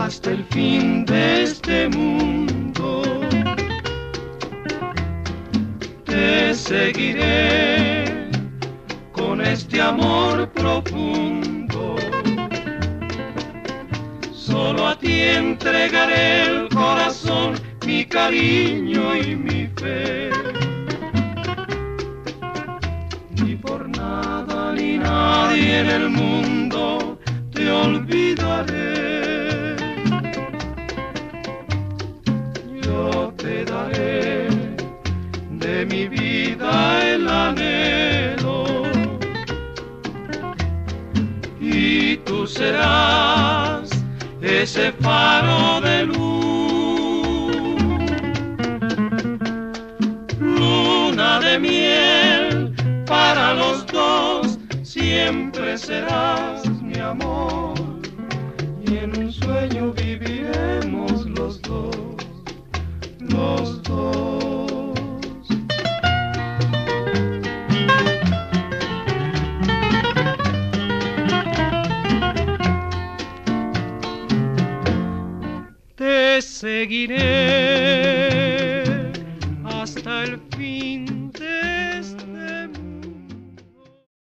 hasta el fin de este mundo. Te seguiré con este amor profundo. Solo a ti entregaré el corazón, mi cariño y mi fe. Ni por nada ni nadie en el mundo te olvidaré. Yo te daré de mi vida el anhelo y tú serás ese faro de luz. Luna de miel para los dos, siempre serás mi amor, y en un sueño viviremos los dos, los dos. Te seguiré hasta el